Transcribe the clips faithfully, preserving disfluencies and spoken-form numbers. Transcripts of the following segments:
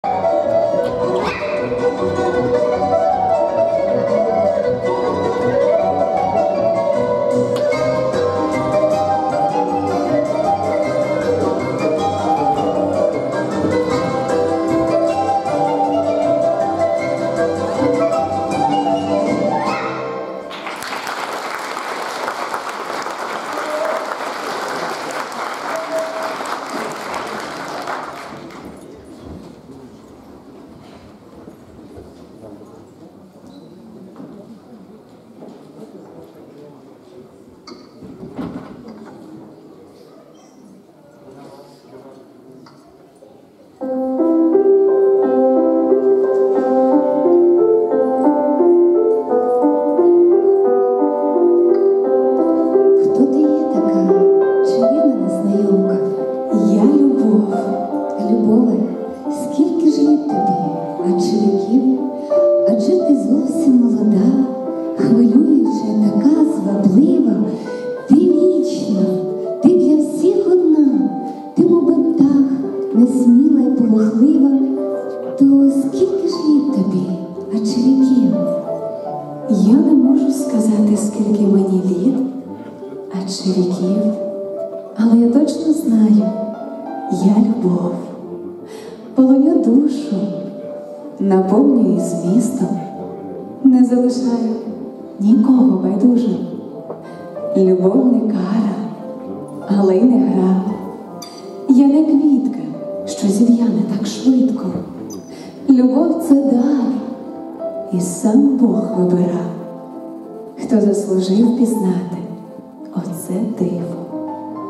Наповнюю змістом, не залишаю нікого байдужим. Любов не кара, але й не гра. Я не квітка, що зів'яне так швидко. Любов – це дар, і сам Бог вибирав, хто заслужив пізнати оце диво.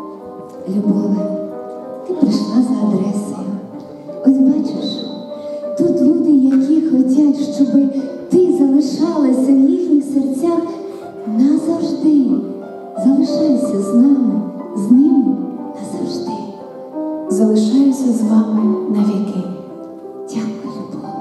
Любове, ти прийшла за адресою. Ось бачиш, тут люди, які хотять, щоб ти залишалася в їхніх серцях назавжди. Залишайся з нами, з ними назавжди. Залишаюся з вами навіки. Дякую, Любове.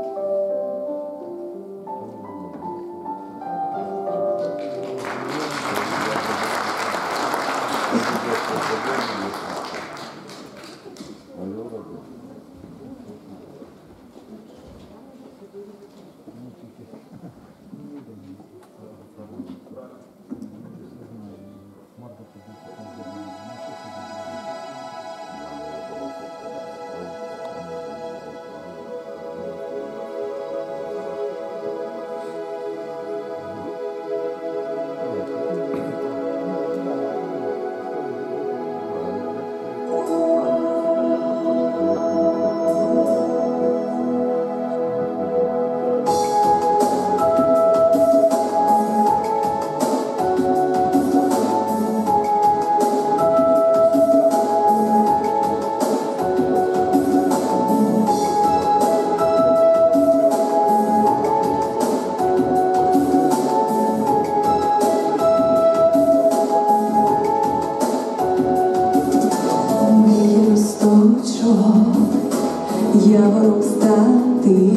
Явором стати,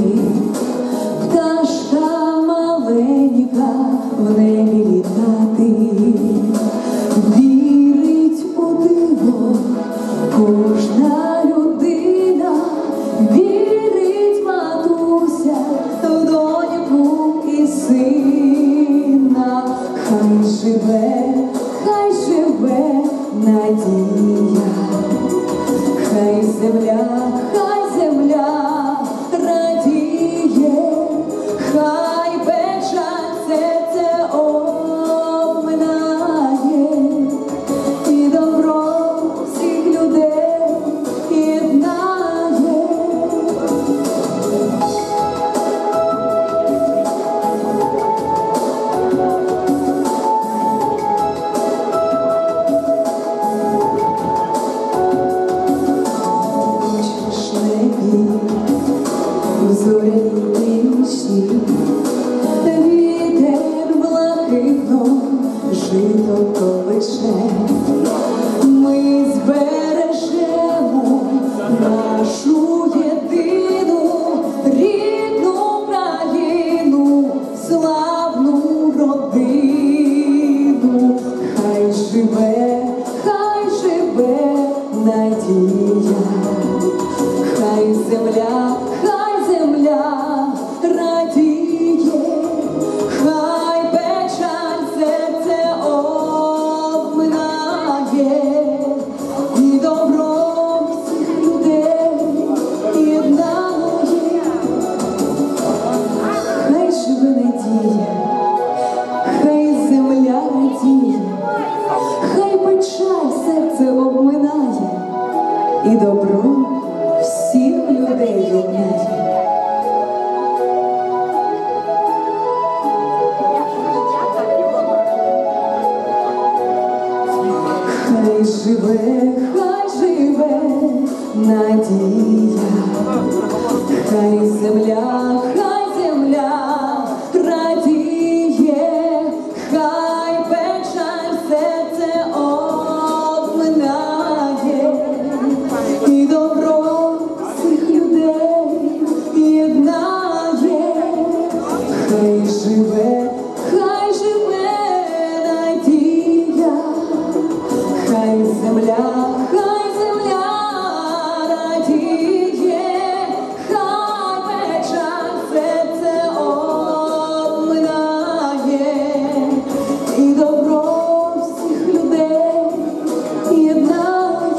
пташка маленька в небі літати, вірить у диво кожна людина, вірить матуся в доньку і сина. Хай живе, хай живе надія, хай земля, хай земля радіє, хай печаль серце обминає, і добро всіх людей єднає. хай земля, хай земля радіє, хай печаль серце обминає, і добро всіх людей єднає, хай живе, хай живе надія, хай земля, хай земля радіє, хай печаль серце обминає, і добро всіх людей єднає.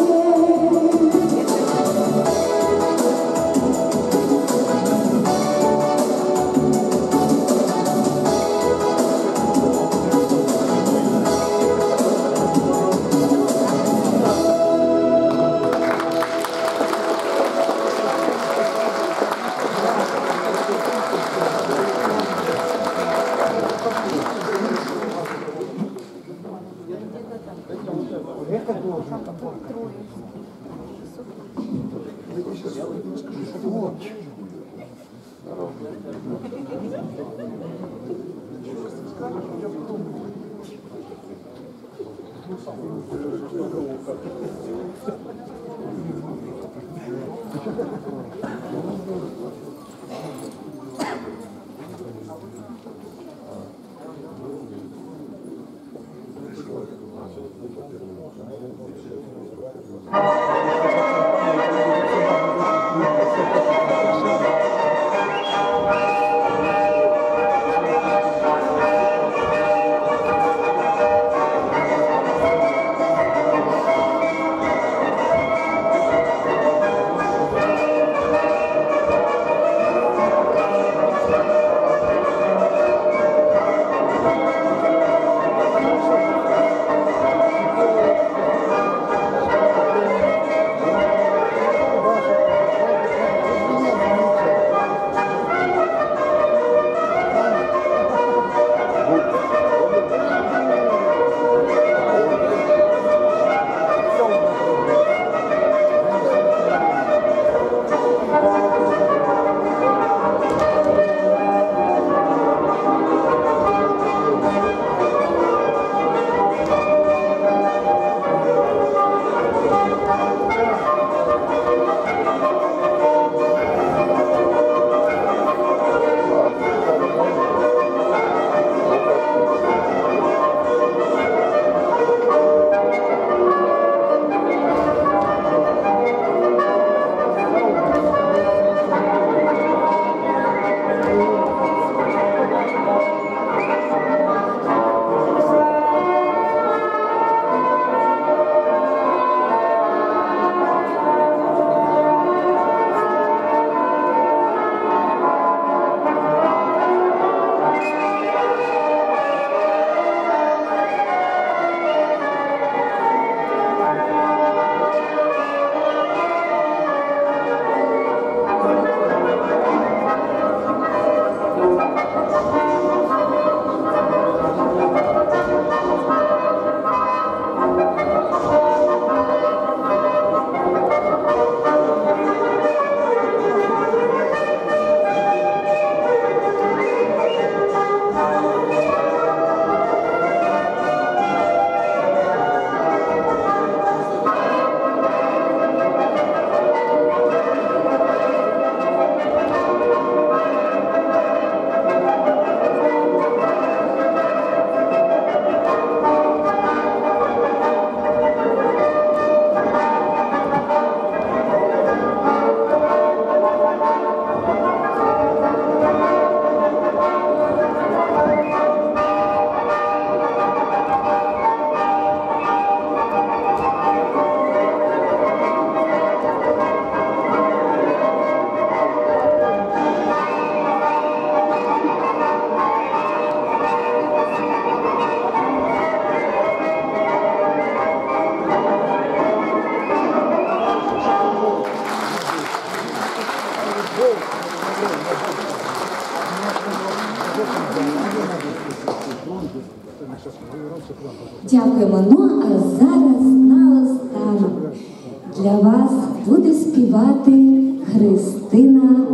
Дякуємо. Ну, а зараз наостанок для вас буде співати Христина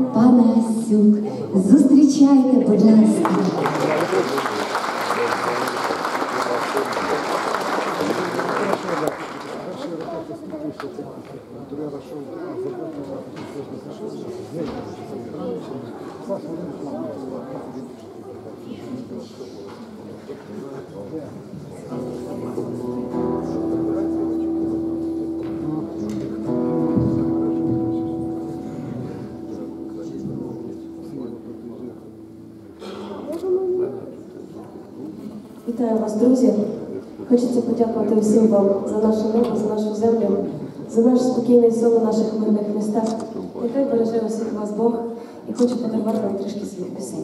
Панасюк. Зустрічайте, будь ласка. Вітаю вас, друзі! Хочеться подякувати всім вам за наше небо, за нашу землю, за наш спокійний сон у наших мирних містах. Нехай береже усіх вас Бог і хочу подарувати вам трішки своїх пісень.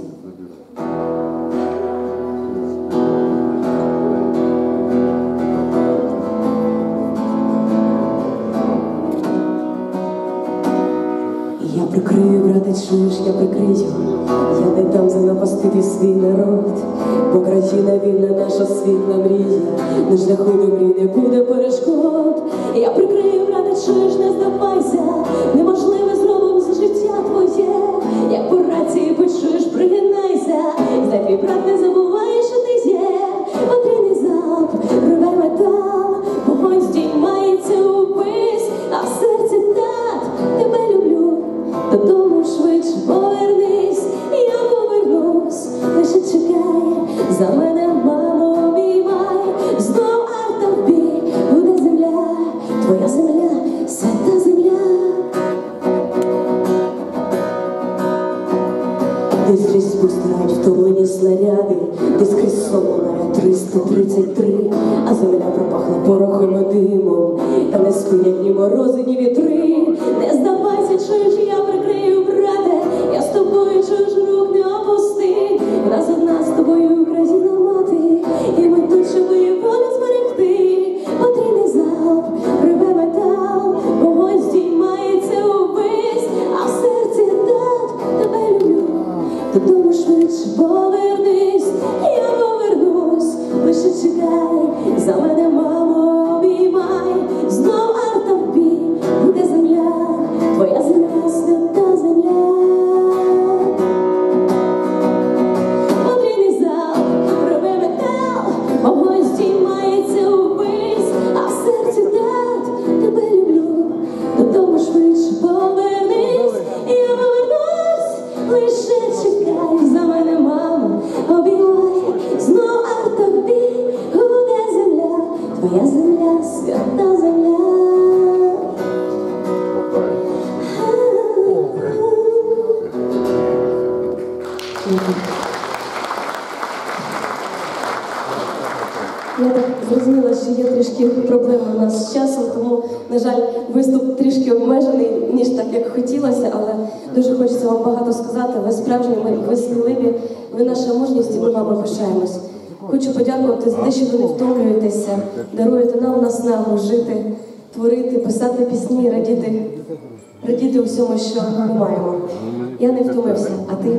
Я прикрию, брате, чуєш, я прикрию, я не дам занапастити свій народ, бо країна вільна, наша світла мрія, на шляху до мрій не буде перешкод. Я прикрию, брате, чуєш, не здавайся, неможливе зробимо за життя твоє, як по рації почуєш, пригинайся, знай твій брат не забувай, що ти є, потрійний залп, рве метал, вогонь здіймається увесь, а в серці тат, тебе люблю. Додому швидше повернись, я повернусь, лише чекай, за мене, мамо, обіймай, знов арта в бій, буде земля, твоя земля, свята земля. Десь крізь пустрають втомлені снаряди, десь крізь сон лунає триста тридцять три, а земля пропахла порохом і димом, та не спинять ні морози, ні вітри. Не здавайся, чуєш, я прикрию, брате, я з тобою, чуєш, рук не опусти. У нас одна з тобою Україна мати, і ми тут, щоб її волю зберегти. Потрійний залп, рве метал, вогонь здіймається увесь, а в серці так, тебе люблю. Додому швидше повернись, я повернусь, лише чекай, за мене, мамо, обіймай, знов арта в бій, буде земля, твоя земля, свята земля. Потрійний залп, рве метал, вогонь здіймається увесь, а в серці так, тебе люблю. Додому швидше повернись, я повернусь, лише чекай, за мене, мамо, обіймай, знов арта в бій, буде земля, твоя земля, свята земля. Я так зрозуміла, що є трішки проблеми у нас з часом, тому, на жаль, виступ трішки обмежений, ніж так, як хотілося, але дуже хочеться вам багато сказати. Ви справжні, ви сміливі, ви наша мужність, і ми вами пишаємось. Хочу подякувати за те, що ви не втомлюєтеся, даруєте нам наснагу жити, творити, писати пісні, радіти, радіти усьому, що ми маємо. Я не втомився, а ти?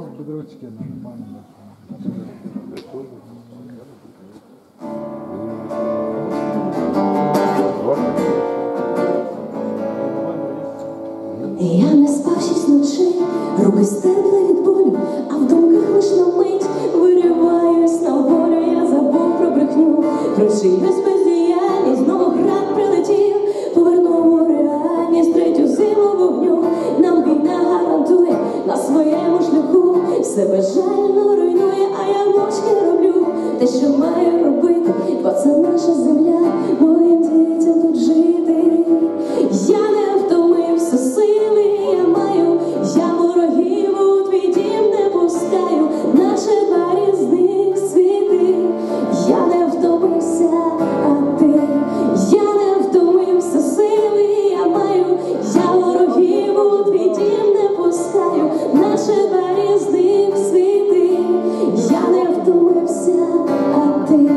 Я не спав шість ночей, руки стерпли від болю, а в думках лиш на мить вириваюсь на волю. Я забув про брехню, про чиюсь бездіяльність, знову град прилетів, повернув у реальність третю зиму вогню. Нам війна гарантує на своєму шляху, все безжально руйнує, а я мовчки роблю те, що маю робити, бо це наша земля, моїм дітям тут жити. Я не втомився, сили я маю, я ворогів у твій дім не пускаю, наче барі з них світи. Я не втомився, а ти, я не втомився, сили я маю, я ворогів у твій дім не пускаю, наче барі з них світи. Я не втомився, а ти.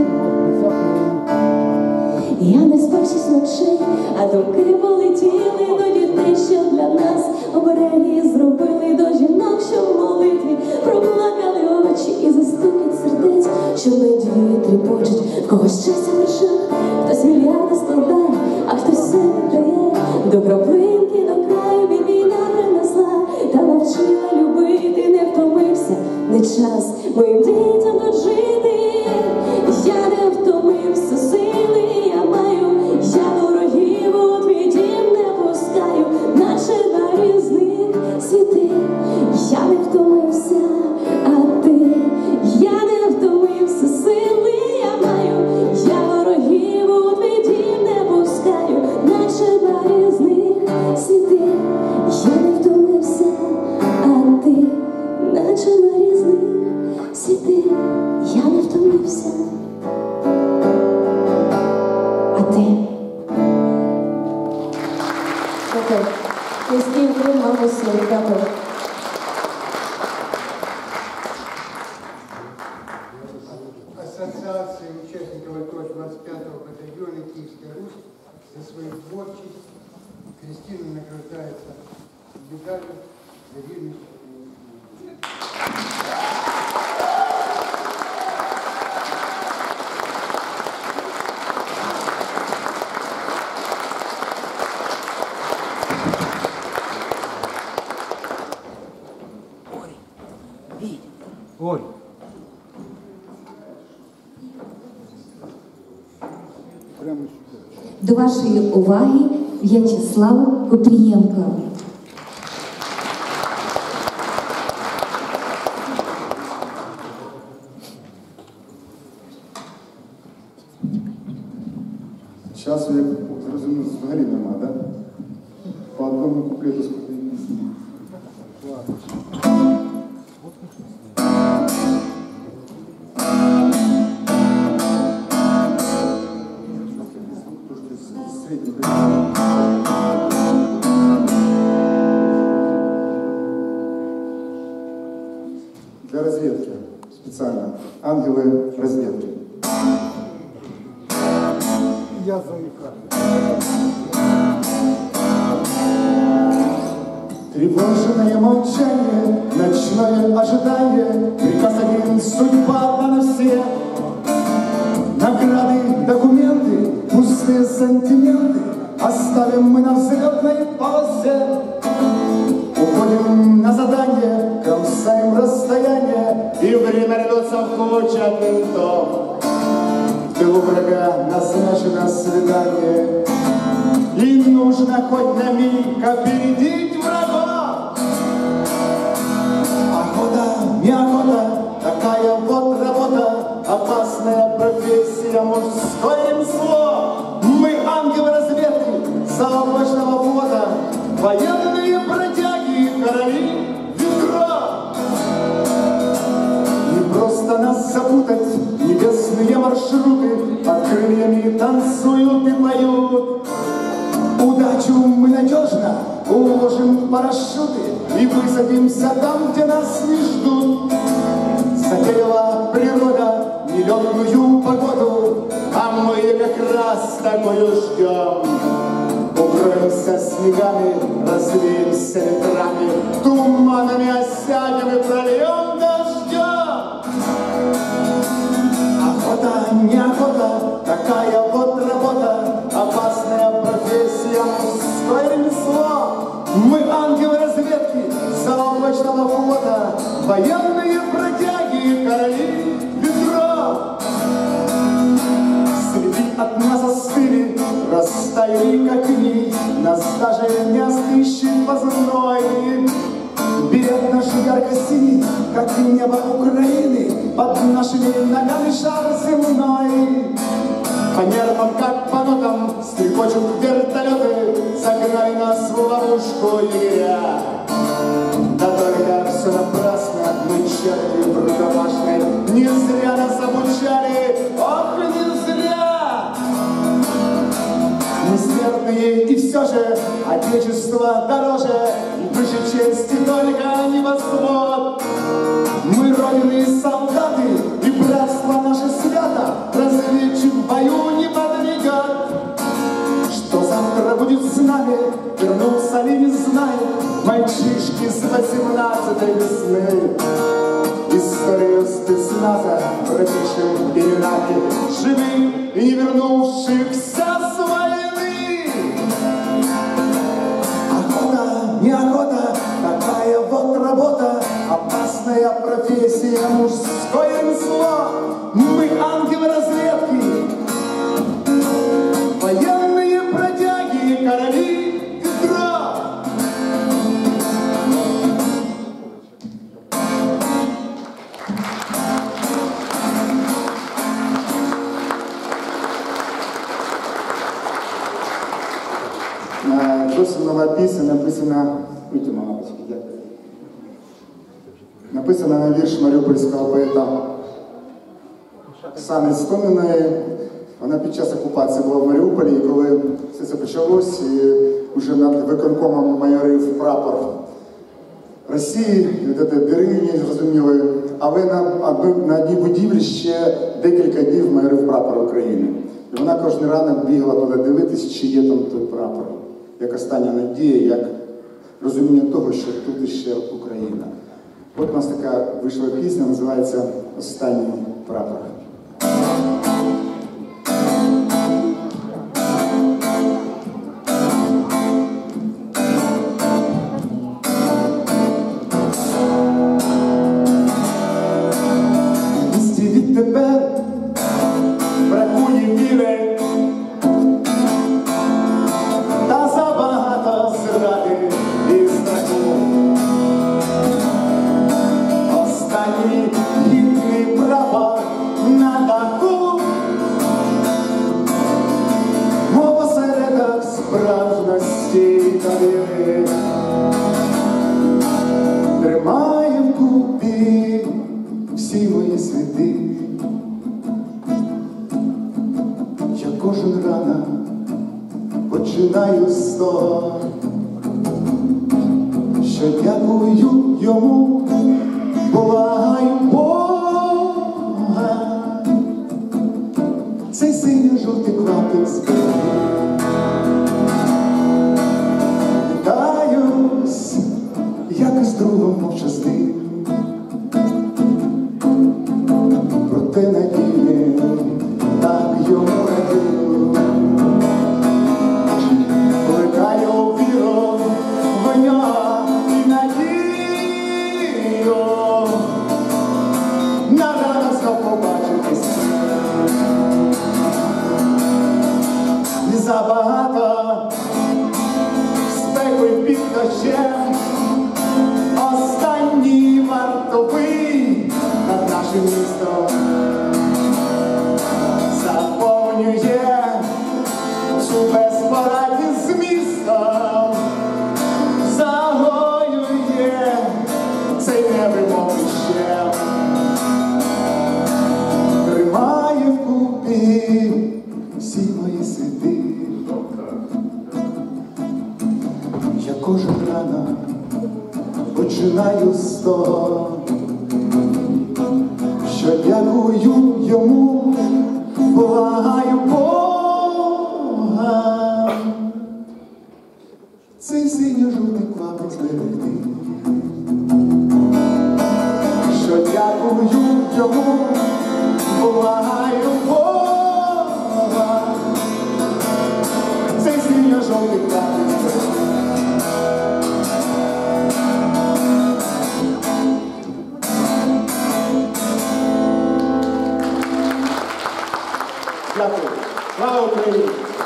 Я не спав шість ночей, а думки полетіли до дітей, що для нас обереги зробили, до жінок, що в молитві проплакали очі і застукіт сердець, що в надії тріпочуть, в когось щастя в очах, хтось мільярди складає, а хтось все віддає, до краплинки, до краю війна принесла, та навчила не час моїм дітям тут жити. Я не втомився сили, я маю, я ворогів у твій дім не пускаю, наче два різних світи. Я не втомився, а ти, я не втомився сили, я маю, я ворогів у твій дім не пускаю, наче два різних світи. Я не втомився, а ти, наче два різних світи. Я не втомився, а ти. Дякую. Низький уклін мамусі. Дякую. Ассоциации участников АТО двадцать пятого батальона Киевская Русь за свою творчесть. Кристина награждается медалью за верность. Оль. Прямо сюда. До вашої уваги В'ячеслав Купрієнко. Часу, як зрозумів, взагалі нема, так? Да? По одному куплету скільки. Для разведки специально. Ангелы разведки. Я заикаю. Тревожное молчание, ночное ожидание, приказ один, судьба одна на всех. Награды, документы, пустые сантименты оставим мы на взлетной полосе. Уходим на задание, кромсаем расстояние, и время рвется в кучу от винтов. В тылу врага назначено свидание, и нужно хоть на миг опередить врагов. Охота, неохота, такая вот работа, опасная профессия, мужское ремесло. Мы ангелы разведки заоблачного флота, военные бродяги, короли ветра. Не просто нас запутать, небесные маршруты под крыльями танцуют и поют. Удачу мы надежно уложим в парашюты и высадимся там, где нас не ждут. Затеяла природа нелетную погоду, а мы как раз такую ждем. Укроемся снегами, развеемся ветрами, туманами осядем и прольем дождем. Охота, неохота, такая вот работа, опасная профессия, мужское ремесло. Мы ангелы разведки заоблачного флота, военные бродяги, короли ветров. Следы от нас остыли, растаяли как нить, нас даже не остыщет позной. Берет наш ярко-синий, как небо Украины, под нашими ногами шар земной. По нервам, как по нотам, стрекочут вертолеты, загнали нас в ловушку егеря. Да только все напрасно, мы черти в рукопашной, не зря нас обучали, ох, не зря. Мы смертные, и все же отечество дороже, и выше чести только небосвод. Мы родины солдаты, и братство наше свято, разведчик в бою не подведет. Что завтра будет с нами, вернутся ли не знаю, мальчишки с восемнадцатой весны. Историю спецназа, братишек перенати, живых и не вернувшихся с войны. Охота, неохота, такая вот работа, Опасная профессия, мужское ремесло. Мы ангелы разведки, военные бродяги, короли ветра. Досить нова пісня, написана, витягнула, мабуть, дякую. Написана на вірш маріупольського поета Оксани Істоміної. Вона під час окупації була в Маріуполі, і коли все це почалось, і вже над виконкомом майорив прапор Росії, від цієї дирини, зрозуміли, але на, на одній будівлі ще декілька днів майорив прапор України. І вона кожен ранок бігала туди дивитися, чи є там той прапор. Як остання надія, як розуміння того, що тут іще Україна. От у нас така вийшла пісня, називається «Останній прапор». Місті відтепер бракує віри, та забагато зради і страху. Останній гідний прапор на даху, мов осередок справжності та віри. Тримає вкупі всі мої світи. Я кожен ранок починаю з того, що дякую йому, благаю Бога. Цей синьо-жовтий клаптик зберіг. Вітаюсь, як із другом мовчазним, проте надійне так йому радію. Плекаю віру в нього і надію на ранок знов побачитись. Не забагато спеку й під дощем, останній вартовий над нашим містом заповнює цю безпорадність з містом, загоює цей невимовний щем, тримає вкупі всі мої світи. Я кожен ранок починаю з того, що дякую йому, благаю Бога. Цей синьо-жовтий клаптик зберегти. Що дякую йому, благаю Бога. Цей синьо-жовтий клаптик зберегти. Дякую. Слава Україні!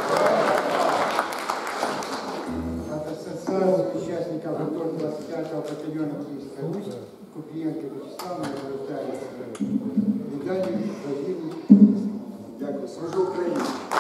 От ассоциации участников АТО двадцать пятого батальона Киевская Русь Куприенко Вячеслав награждается медалью за гибель. Дякую. Служу Україні!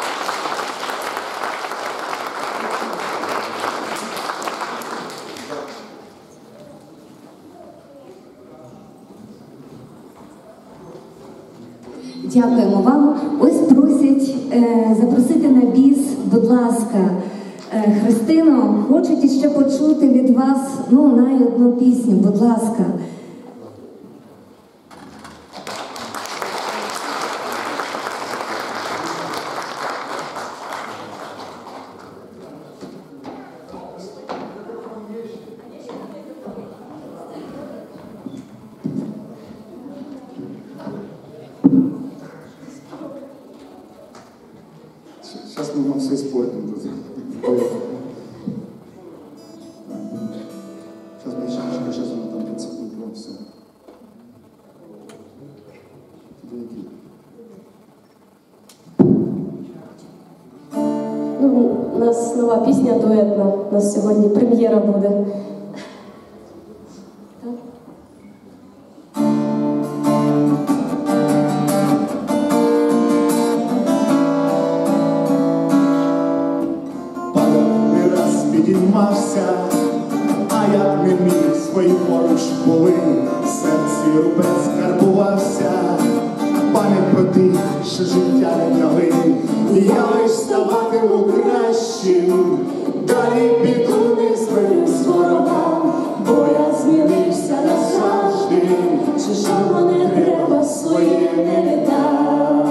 Дякуємо вам. Ось просять е, запросити на біс, будь ласка, е, Христину. Хочуть іще почути від вас, ну, най одну пісню, будь ласка. Сейчас мы вам все испортим тут. Сейчас мы еще, сейчас мы там пять секунд, все. ну, у нас нова пісня дуетна, у нас сьогодні прем'єра буде. Підіймався, а як не міг, свої поруч були, в серці рубець карбувався, пам'ять про тих, що життя відняли, і я лиш ставатиму кращим, далі піду не звернусь ворогам, бо я змінився назавжди, чужого не треба, своє не віддам.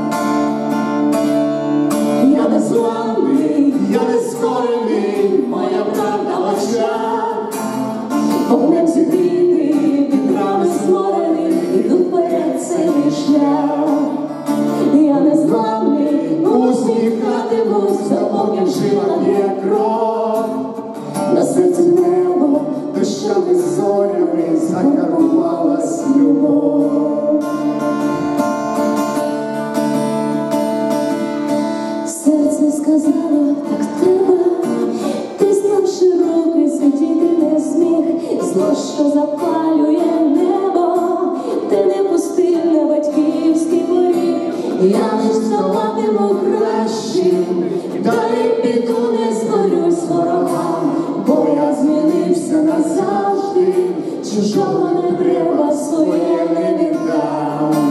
Я не зламний, я не скорений, моя правда в очах, вогнем зігрітий, вітрами зморений, іду вперед цей шлях. Я не зламний, усміхатимусь, допоки в жилах є кров, на серці небо, дощами зорями закарбувалась любов. Серце сказало, так треба, ти знав широкий, сидіти не зміг, зло, що запалює небо, ти не пустив на батьківський поріг, я лиш ставатиму кращим, далі піду не згорюсь ворогам, бо я змінився назавжди, чужого не треба, своє не віддам.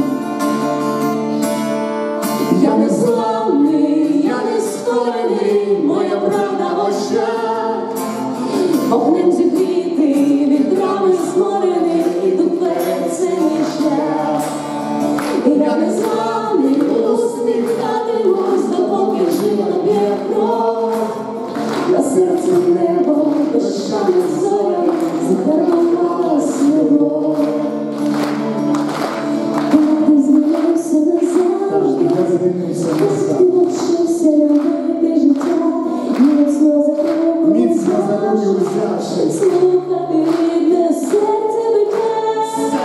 Я не зламний, я не скорений, моя правда в очах, вогнем зігрітий, вітрами зморений, іду вперед цей шлях. Я не зламний, усміхатимусь, допоки в жилах є кров, на серці небо, дощами зорями закарбувалась любов. Ти змінився назавжди, ти навчився любити життя, міцно за руку взявши, слухати рідне серце биття.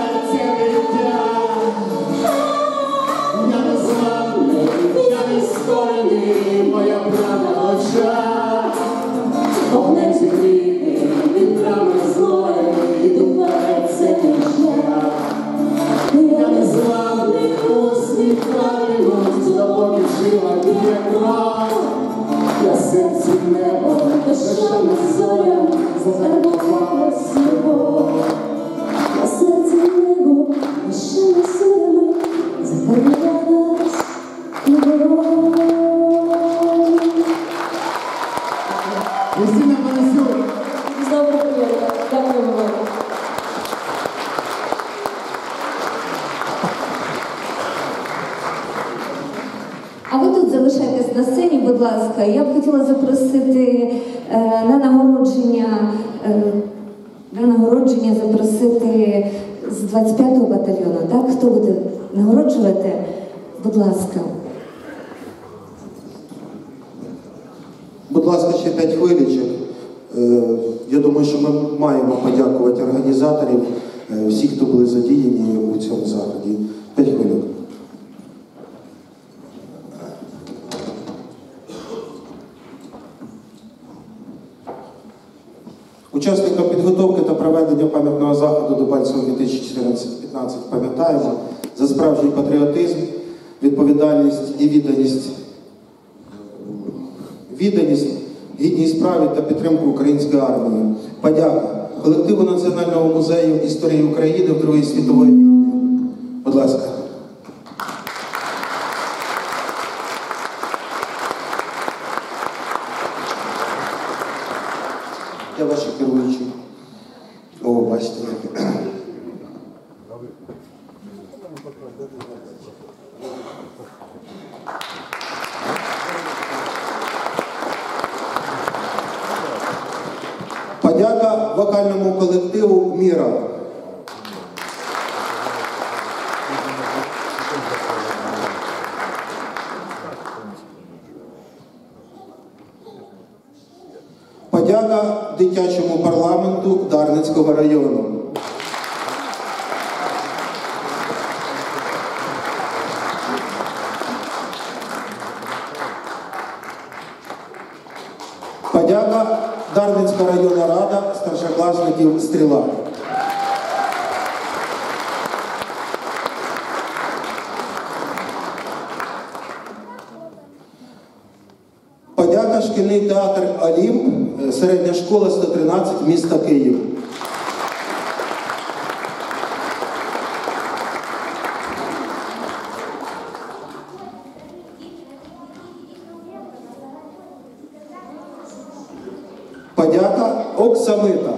Я не зламний, я не скорений, моя правда в очах, вогнем зігрітий, вітрами зморений, іду вперед цей шлях. Я не зламний, усміхатимусь, допоки в жилах є кров, на серці небо, дощами зорями закарбувалась любов. На серці небо, дощами зорями закарбувалась любов. Кристина Панасюк. Знову приємно. Дякую вам. А ви тут залишайтесь на сцені, будь ласка. Я б хотіла запросити е, на нагородження, е, на нагородження запросити з двадцять п'ятого батальйону. Так, хто буде нагороджувати? Будь ласка. Будь ласка, ще п'ять хвиличок. Е, я думаю, що ми маємо подякувати організаторів, е, всіх, хто були задіяні у цьому заході. П'ять хвилин. Учасникам підготовки та проведення пам'ятного заходу до Дебальцевого дві тисячі чотирнадцять п'ятнадцять пам'ятаємо за справжній патріотизм, відповідальність і відданість, відданість, гідність справі та підтримку української армії. Подяка колективу Національного музею історії України в Другій світовій війні. Будь ласка. Я ваші керуючі. О, бачите, як. Подяка вокальному колективу «Міра». Подяка дитячому парламенту Дарницького району. Подяка Дарницька районна рада старшокласників «Стріла». Подяка шкільний театр «Олімп», середня школа сто тринадцять, міста Київ. Подяка Оксамита.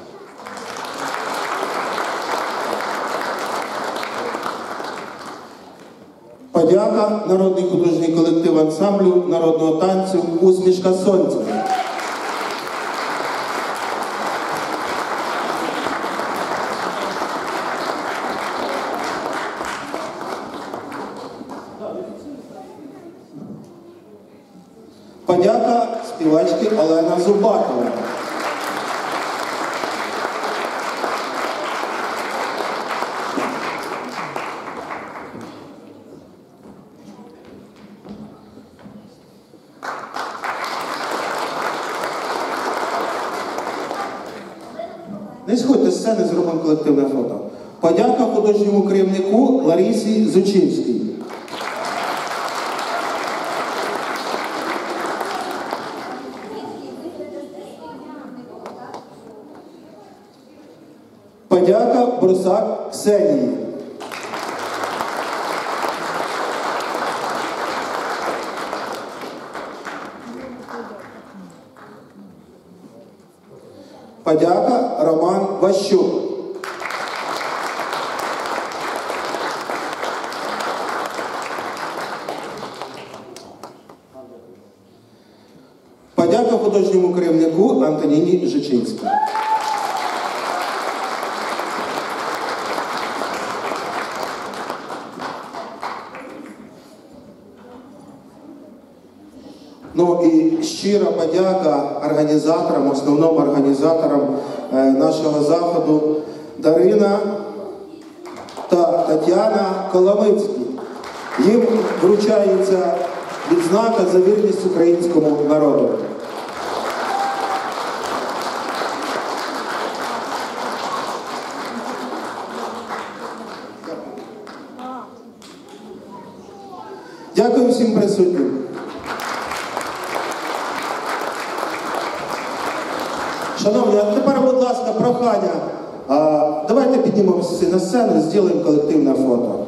Подяка народний художній колектив ансамблю народного танцю «Усмішка сонця». Подяка співачки Олена Зубатова. Не сходьте з сцени, зробимо колективне фото. Подяка художньому керівнику Ларисі Зучинській. Подяка Брусак Ксенії. Подяка Роман Ващук. Подяка художньому керівнику Антоніні Жичинській. Ну і щира подяка організаторам, основним організаторам е, нашого заходу Дарина та Тетяна Коломицькі. Їм вручається відзнака за вірність українському народу. Дякую всім присутнім. Шановні, а тепер, будь ласка, прохання. А, давайте піднімемося на сцену і зробимо колективне фото.